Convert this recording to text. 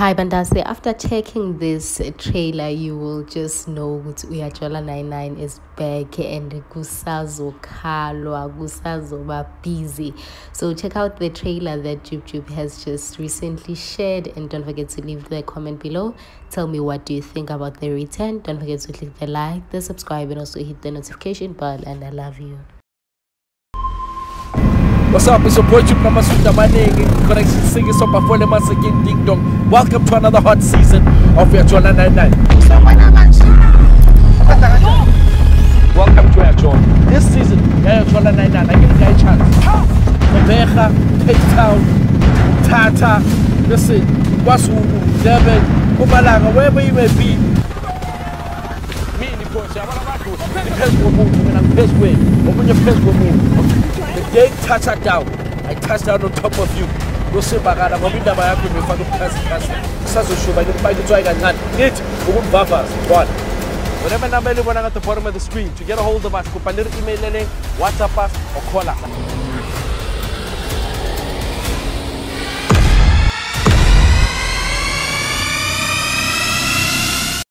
Hi Bandase, after checking this trailer, you will just know that Uyajola 99 is back and Gusazo Kalwa, Gusazo busy. So check out the trailer that Jub Jub has just recently shared, and don't forget to leave the comment below. Tell me what do you think about the return. Don't forget to click the like, the subscribe, and also hit the notification bell, and I love you. What's up? It's your boy Jub Jub, Connection Singing so performing once again, Ding Dong. Welcome to another hot season of Uyajola 99. Welcome to Uyajola. This season, Uyajola 99, I give you guys a chance. Mobeja, Cape Town, Tata, listen, Wasugu, Durban, Mpumalanga, wherever you may be. Me in the course, I'm the best will move, I'm the best way. Open your best will move. The day touch her down, I touch down on top of you. Go see Bagada, Mominda Bayaku, if I don't pass, Sasso Show, I don't find the trying and not it. One. Whatever number you want at the bottom of the screen to get a hold of us, email, WhatsApp us, or call us.